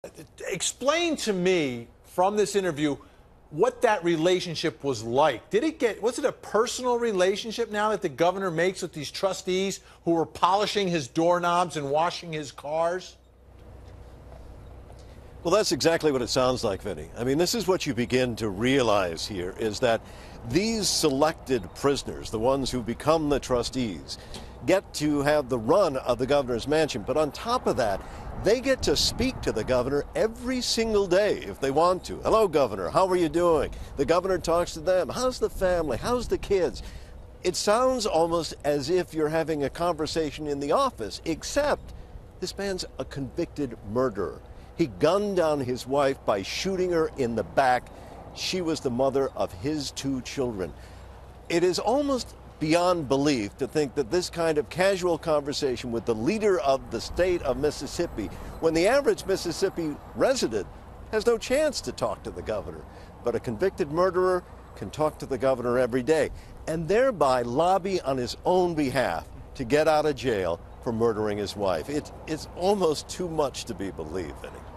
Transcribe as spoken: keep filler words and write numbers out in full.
Explain to me from this interview what that relationship was like. Did it get, was it a personal relationship now that the governor makes with these trustees who were polishing his doorknobs and washing his cars? Well, that's exactly what it sounds like, Vinny. I mean, this is what you begin to realize here is that these selected prisoners, the ones who become the trustees, get to have the run of the governor's mansion. But on top of that, they get to speak to the governor every single day if they want to. Hello, Governor. How are you doing? The governor talks to them. How's the family? How's the kids? It sounds almost as if you're having a conversation in the office, except this man's a convicted murderer. He gunned down his wife by shooting her in the back. She was the mother of his two children. It is almost beyond belief to think that this kind of casual conversation with the leader of the state of Mississippi, when the average Mississippi resident has no chance to talk to the governor, but a convicted murderer can talk to the governor every day and thereby lobby on his own behalf to get out of jail for murdering his wife. It, it's almost too much to be believed, Vinny.